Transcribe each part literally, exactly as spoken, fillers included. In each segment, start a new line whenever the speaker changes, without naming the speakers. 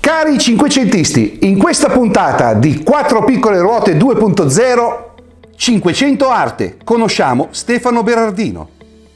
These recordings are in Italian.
Cari cinquecentisti, in questa puntata di quattro piccole ruote due punto zero, cinquecento arte, conosciamo Stefano Berardino.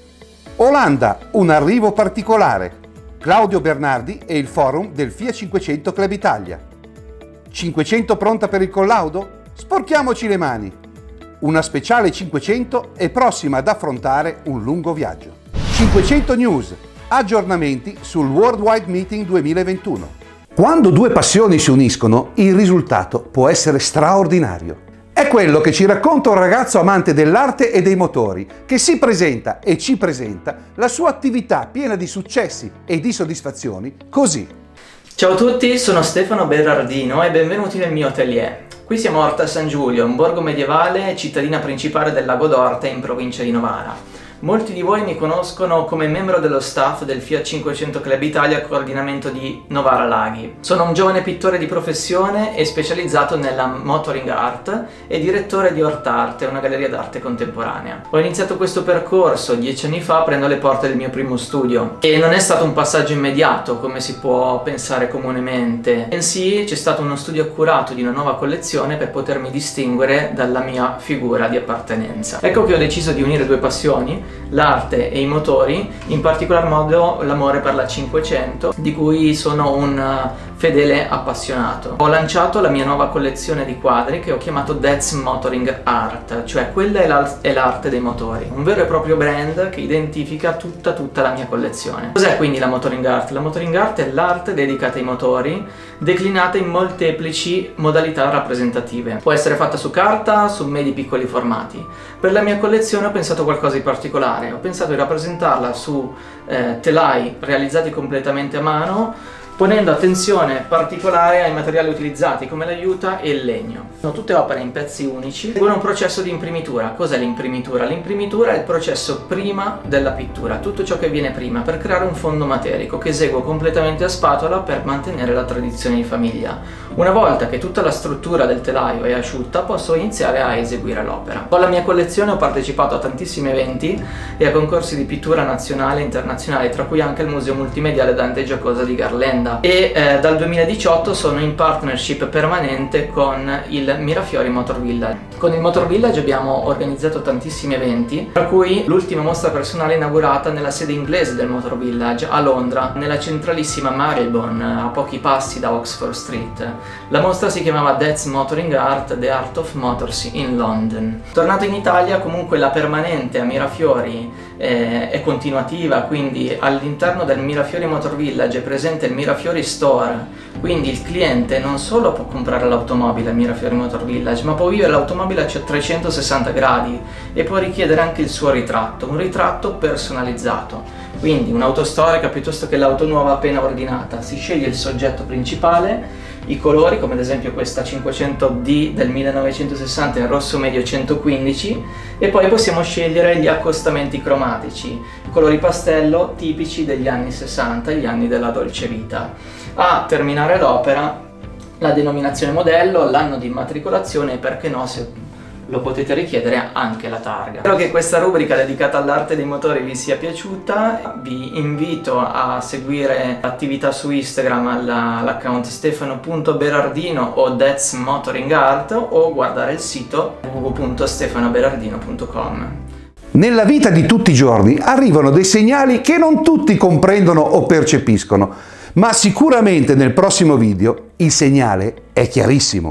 Olanda, un arrivo particolare. Claudio Bernardi e il forum del Fiat cinquecento Club Italia. cinquecento pronta per il collaudo? Sporchiamoci le mani. Una speciale cinquecento è prossima ad affrontare un lungo viaggio. cinquecento News, aggiornamenti sul Worldwide Meeting duemilaventuno. Quando due passioni si uniscono, il risultato può essere straordinario. È quello che ci racconta un ragazzo amante dell'arte e dei motori, che si presenta e ci presenta la sua attività piena di successi e di soddisfazioni così.
Ciao a tutti, sono Stefano Berardino e benvenuti nel mio atelier. Qui siamo a Orta San Giulio, un borgo medievale, cittadina principale del Lago d'Orta in provincia di Novara. Molti di voi mi conoscono come membro dello staff del Fiat cinquecento Club Italia coordinamento di Novara Laghi. Sono un giovane pittore di professione e specializzato nella motoring art e direttore di Ortarte, una galleria d'arte contemporanea. Ho iniziato questo percorso dieci anni fa aprendo le porte del mio primo studio e non è stato un passaggio immediato come si può pensare comunemente. Bensì c'è stato uno studio accurato di una nuova collezione per potermi distinguere dalla mia figura di appartenenza. Ecco che ho deciso di unire due passioni, l'arte e i motori, in particolar modo l'amore per la cinquecento, di cui sono un fedele appassionato. Ho lanciato la mia nuova collezione di quadri che ho chiamato That's Motoring Art, cioè quella è l'arte dei motori, un vero e proprio brand che identifica tutta tutta la mia collezione. Cos'è quindi la motoring art? La motoring art è l'arte dedicata ai motori, declinata in molteplici modalità rappresentative. Può essere fatta su carta, su medi piccoli formati. Per la mia collezione ho pensato a qualcosa di particolare, ho pensato di rappresentarla su eh, telai realizzati completamente a mano, ponendo attenzione particolare ai materiali utilizzati come l'aiuta e il legno. Sono tutte opere in pezzi unici, seguono un processo di imprimitura. Cos'è l'imprimitura? L'imprimitura è il processo prima della pittura, tutto ciò che viene prima, per creare un fondo materico che eseguo completamente a spatola per mantenere la tradizione di famiglia. Una volta che tutta la struttura del telaio è asciutta, posso iniziare a eseguire l'opera. Con la mia collezione ho partecipato a tantissimi eventi e a concorsi di pittura nazionale e internazionale, tra cui anche il Museo Multimediale Dante Giacosa di Garlanda. E eh, dal duemiladiciotto sono in partnership permanente con il Mirafiori Motor Village. Con il Motor Village abbiamo organizzato tantissimi eventi, tra cui l'ultima mostra personale inaugurata nella sede inglese del Motor Village a Londra, nella centralissima Marylebone, a pochi passi da Oxford Street. La mostra si chiamava That's Motoring Art, The Art of Motors in London. Tornato in Italia, comunque la permanente a Mirafiori eh, è continuativa, quindi all'interno del Mirafiori Motor Village è presente il Mirafiori Store, quindi il cliente non solo può comprare l'automobile al Mirafiori Motor Village, ma può vivere l'automobile a trecentosessanta gradi e può richiedere anche il suo ritratto, un ritratto personalizzato. Quindi un'auto storica piuttosto che l'auto nuova appena ordinata. Si sceglie il soggetto principale, i colori, come ad esempio questa cinquecento D del millenovecentosessanta in rosso medio centoquindici, e poi possiamo scegliere gli accostamenti cromatici, colori pastello tipici degli anni sessanta, gli anni della dolce vita. A terminare l'opera, la denominazione modello, l'anno di immatricolazione e, perché no, se lo potete richiedere, anche la targa. Spero che questa rubrica dedicata all'arte dei motori vi sia piaciuta. Vi invito a seguire l'attività su Instagram all'account stefano punto berardino o That's Motoring Art, o guardare il sito w w w punto stefano berardino punto com.
Nella vita di tutti i giorni arrivano dei segnali che non tutti comprendono o percepiscono, ma sicuramente nel prossimo video il segnale è chiarissimo.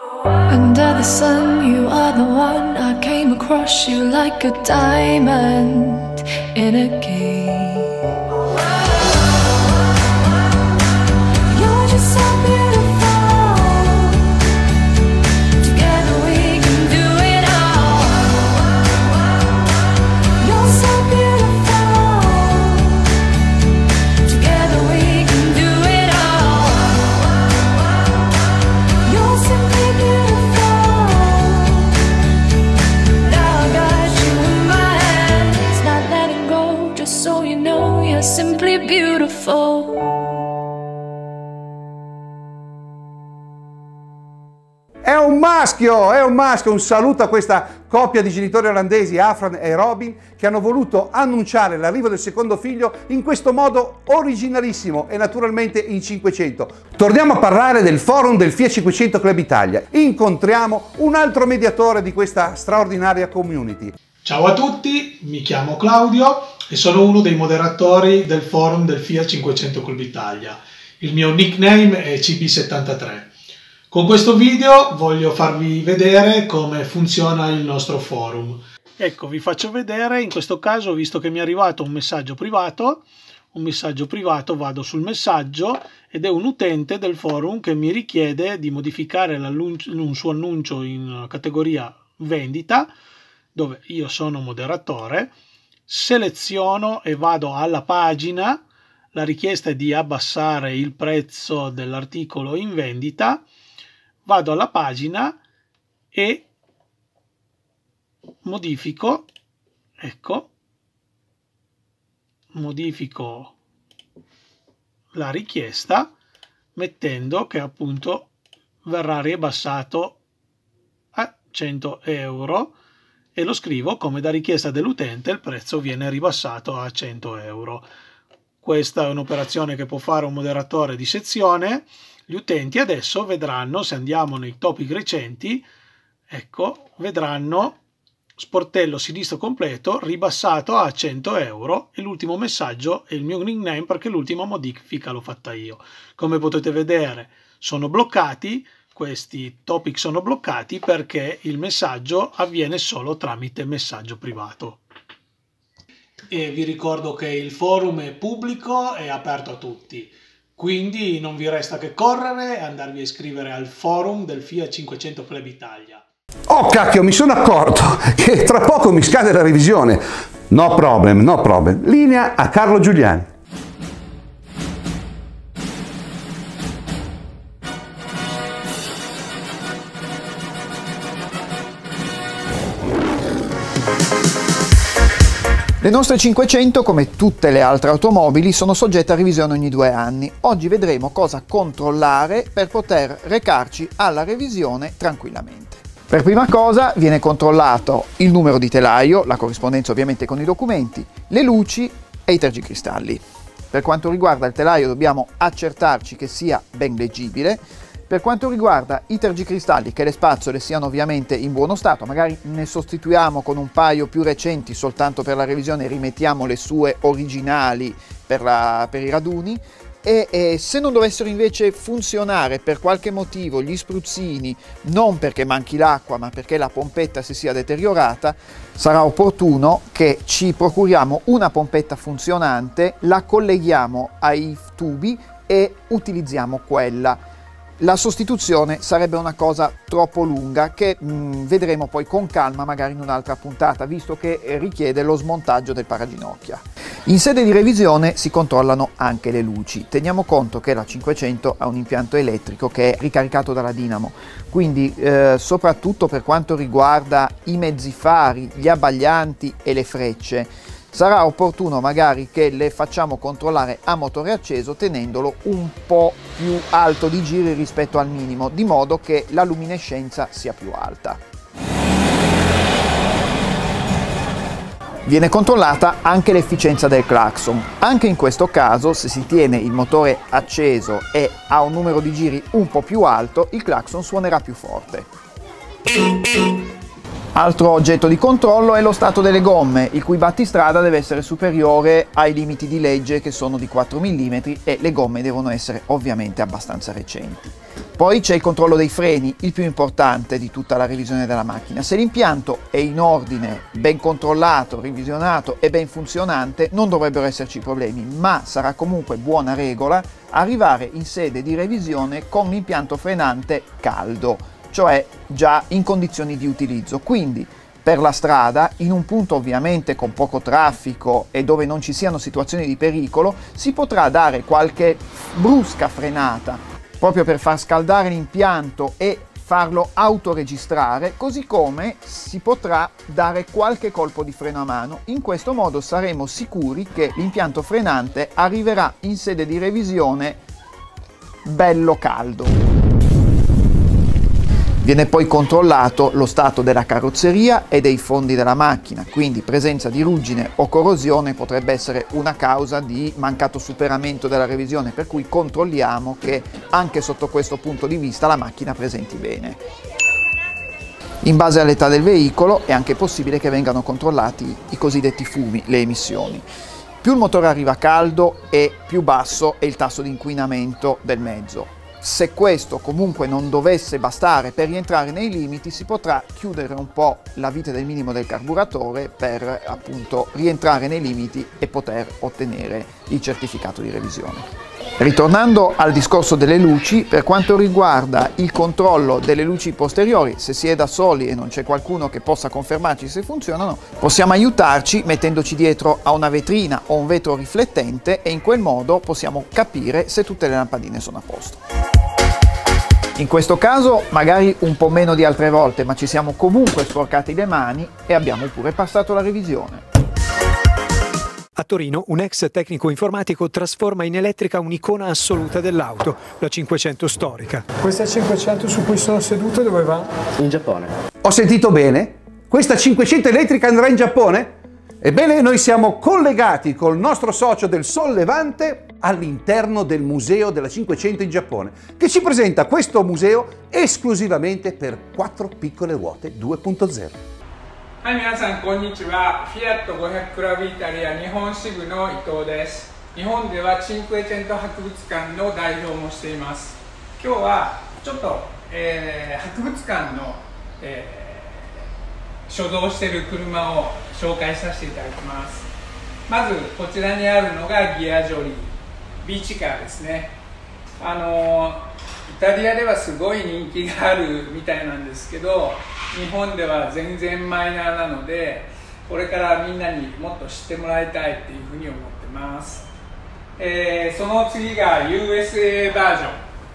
Under the sun, you are the one. I came across you like a diamond in a game. You're just so beautiful. Together we can do it all. You're so beautiful. Together we can do it all. You're simply beautiful. Now I got you in my hands, not letting go, just so you know you're simply beautiful.
È un un maschio, è un maschio. Un saluto a questa coppia di genitori olandesi, Afran e Robin, che hanno voluto annunciare l'arrivo del secondo figlio in questo modo originalissimo e naturalmente in cinquecento. Torniamo a parlare del forum del Fiat cinquecento Club Italia. Incontriamo un altro mediatore di questa straordinaria community.
Ciao a tutti, mi chiamo Claudio e sono uno dei moderatori del forum del Fiat cinquecento Club Italia. Il mio nickname è C B settantatré. Con questo video voglio farvi vedere come funziona il nostro forum. Ecco, vi faccio vedere, in questo caso, visto che mi è arrivato un messaggio privato, un messaggio privato, vado sul messaggio ed è un utente del forum che mi richiede di modificare un suo annuncio in categoria vendita, dove io sono moderatore, seleziono e vado alla pagina. La richiesta è di abbassare il prezzo dell'articolo in vendita. Vado alla pagina e modifico, ecco, modifico la richiesta mettendo che appunto verrà ribassato a cento euro e lo scrivo come da richiesta dell'utente il prezzo viene ribassato a cento euro. Questa è un'operazione che può fare un moderatore di sezione. Gli utenti adesso vedranno, se andiamo nei topic recenti, ecco, vedranno sportello sinistro completo ribassato a cento euro e l'ultimo messaggio è il mio nickname perché l'ultima modifica l'ho fatta io. Come potete vedere sono bloccati. Questi topic sono bloccati perché il messaggio avviene solo tramite messaggio privato. E vi ricordo che il forum è pubblico e aperto a tutti, quindi non vi resta che correre e andarvi a iscrivere al forum del Fiat cinquecento Club Italia.
Oh cacchio, mi sono accorto che tra poco mi scade la revisione. No problem, no problem. Linea a Carlo Giuliani.
Le nostre cinquecento, come tutte le altre automobili, sono soggette a revisione ogni due anni. Oggi vedremo cosa controllare per poter recarci alla revisione tranquillamente. Per prima cosa viene controllato il numero di telaio, la corrispondenza ovviamente con i documenti, le luci e i tergicristalli. Per quanto riguarda il telaio dobbiamo accertarci che sia ben leggibile. Per quanto riguarda i tergicristalli, che le spazzole siano ovviamente in buono stato, magari ne sostituiamo con un paio più recenti soltanto per la revisione e rimettiamo le sue originali per, la, per i raduni. E, e se non dovessero invece funzionare per qualche motivo gli spruzzini, non perché manchi l'acqua ma perché la pompetta si sia deteriorata, sarà opportuno che ci procuriamo una pompetta funzionante, la colleghiamo ai tubi e utilizziamo quella. La sostituzione sarebbe una cosa troppo lunga che mh, vedremo poi con calma magari in un'altra puntata, visto che richiede lo smontaggio del paraginocchia. In sede di revisione si controllano anche le luci. Teniamo conto che la cinquecento ha un impianto elettrico che è ricaricato dalla dinamo, quindi eh, soprattutto per quanto riguarda i mezzi fari, gli abbaglianti e le frecce, sarà opportuno magari che le facciamo controllare a motore acceso tenendolo un po' più alto di giri rispetto al minimo, di modo che la luminescenza sia più alta. Viene controllata anche l'efficienza del clacson. Anche in questo caso, se si tiene il motore acceso e ha un numero di giri un po' più alto, il clacson suonerà più forte. Altro oggetto di controllo è lo stato delle gomme, il cui battistrada deve essere superiore ai limiti di legge che sono di quattro millimetri e le gomme devono essere ovviamente abbastanza recenti. Poi c'è il controllo dei freni, il più importante di tutta la revisione della macchina. Se l'impianto è in ordine, ben controllato, revisionato e ben funzionante, non dovrebbero esserci problemi, ma sarà comunque buona regola arrivare in sede di revisione con l'impianto frenante caldo, cioè già in condizioni di utilizzo. Quindi per la strada, in un punto ovviamente con poco traffico e dove non ci siano situazioni di pericolo, si potrà dare qualche brusca frenata proprio per far scaldare l'impianto e farlo autoregistrare, così come si potrà dare qualche colpo di freno a mano. In questo modo saremo sicuri che l'impianto frenante arriverà in sede di revisione bello caldo. Viene poi controllato lo stato della carrozzeria e dei fondi della macchina, quindi presenza di ruggine o corrosione potrebbe essere una causa di mancato superamento della revisione, per cui controlliamo che anche sotto questo punto di vista la macchina presenti bene. In base all'età del veicolo è anche possibile che vengano controllati i cosiddetti fumi, le emissioni. Più il motore arriva caldo e più basso è il tasso di inquinamento del mezzo. Se questo comunque non dovesse bastare per rientrare nei limiti, si potrà chiudere un po' la vite del minimo del carburatore per appunto rientrare nei limiti e poter ottenere il certificato di revisione. Ritornando al discorso delle luci, per quanto riguarda il controllo delle luci posteriori, se si è da soli e non c'è qualcuno che possa confermarci se funzionano, possiamo aiutarci mettendoci dietro a una vetrina o un vetro riflettente e in quel modo possiamo capire se tutte le lampadine sono a posto. In questo caso magari un po' meno di altre volte, ma ci siamo comunque sporcati le mani e abbiamo pure passato la revisione.
A Torino un ex tecnico informatico trasforma in elettrica un'icona assoluta dell'auto, la cinquecento storica.
Questa cinquecento su cui sono seduto dove va?
In Giappone.
Ho sentito bene? Questa cinquecento elettrica andrà in Giappone? Ebbene, noi siamo collegati col nostro socio del Sollevante all'interno del museo della cinquecento in Giappone, che ci presenta questo museo esclusivamente per quattro piccole ruote due punto zero.
はい、皆さんこんにちは。フィアットごひゃくクラブイタリア日本支部の伊藤です。日本ではチンクエチェント博物館の代表もしています。今日はちょっと、えー、博物館の、えー、所蔵している車を紹介させていただきます。まずこちらにあるのがギアジョリー、ビーチカーですね。あのーイタリアではすごい人気があるみたいなんですけど、日本では全然マイナーなので、これからみんなにもっと知ってもらいたいっていうふうに思ってます。えー、その次が ユーエスエー バージョン、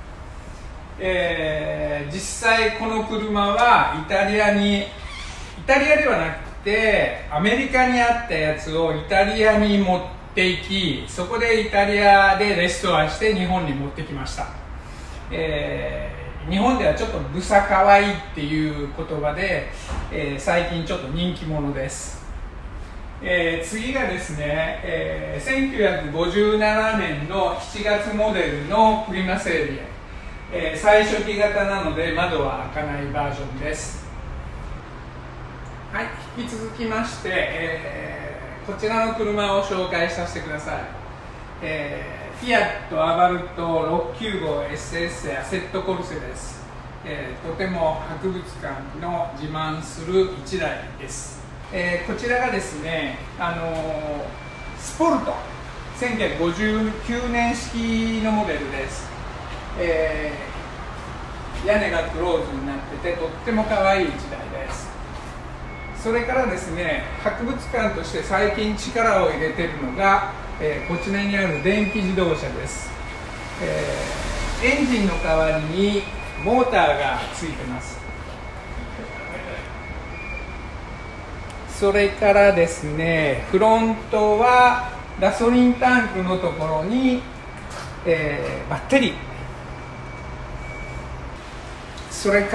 えー、実際この車はイタリアにイタリアではなくてアメリカにあったやつをイタリアに持っていき、そこでイタリアでレストアして日本に持ってきました。えー、日本ではちょっとブサかわいいっていう言葉で、えー、最近ちょっと人気者です。えー、次がですね、えー、せんきゅうひゃくごじゅうななねんのしちがつモデルのプリマセリエ、えー、最初期型なので窓は開かないバージョンです。はい、引き続きまして、えー、こちらの車を紹介させてください。えーフィアットアバルトろっきゅうごエスエス アセットコルセです、えー、とても博物館の自慢するいちだいです、えー、こちらがですね、あのー、スポルトせんきゅうひゃくごじゅうきゅうねん式のモデルです、えー、屋根がクローズになっててとっても可愛いいちだいです。それからですね、博物館として最近力を入れているのがえー、こちらにある電気自動車です、えー、エンジンの代わりにモーターがついてます。それからですね、フロントはガソリンタンクのところに、えー、バッテリー、それから、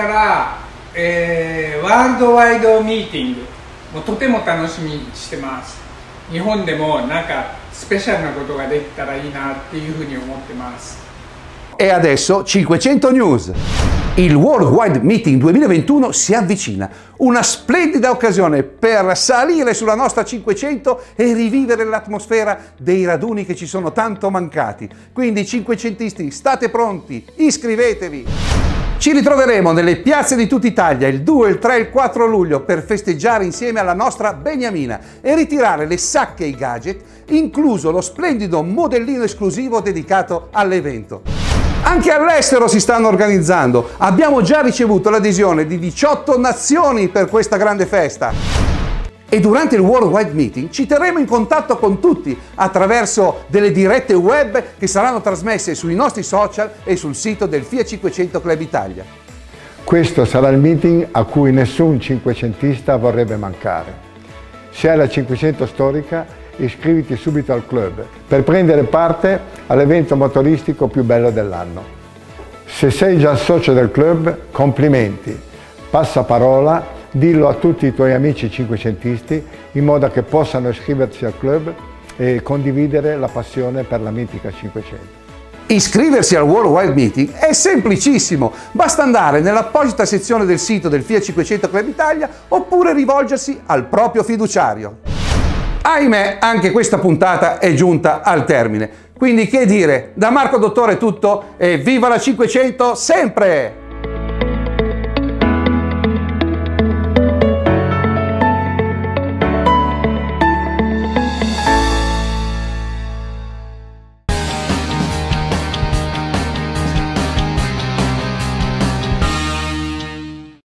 えー、ワールドワイドミーティングもとても楽しみにしてます。日本でもなんかスペシャルなことができたらいいなっていうふうに思ってます。
E adesso cinquecento News. Il Worldwide Meeting duemilaventuno si avvicina. Una splendida occasione per salire sulla nostra cinquecento e rivivere l'atmosfera dei raduni che ci sono tanto mancati. Quindi cinquecentisti, state pronti, iscrivetevi! Ci ritroveremo nelle piazze di tutta Italia il due, il tre e il quattro luglio per festeggiare insieme alla nostra Beniamina e ritirare le sacche e i gadget, incluso lo splendido modellino esclusivo dedicato all'evento. Anche all'estero si stanno organizzando. Abbiamo già ricevuto l'adesione di diciotto nazioni per questa grande festa. E durante il Worldwide Meeting ci terremo in contatto con tutti attraverso delle dirette web che saranno trasmesse sui nostri social e sul sito del Fiat cinquecento Club Italia.
Questo sarà il meeting a cui nessun cinquecentista vorrebbe mancare. Se hai la cinquecento storica, iscriviti subito al club per prendere parte all'evento motoristico più bello dell'anno. Se sei già socio del club, complimenti. Passa parola, dillo a tutti i tuoi amici cinquecentisti in modo che possano iscriversi al club e condividere la passione per la mitica cinquecento.
Iscriversi al Worldwide Meeting è semplicissimo, basta andare nell'apposita sezione del sito del Fiat cinquecento Club Italia oppure rivolgersi al proprio fiduciario. Ahimè, anche questa puntata è giunta al termine, quindi che dire, da Marco Dottore è tutto e viva la cinquecento sempre!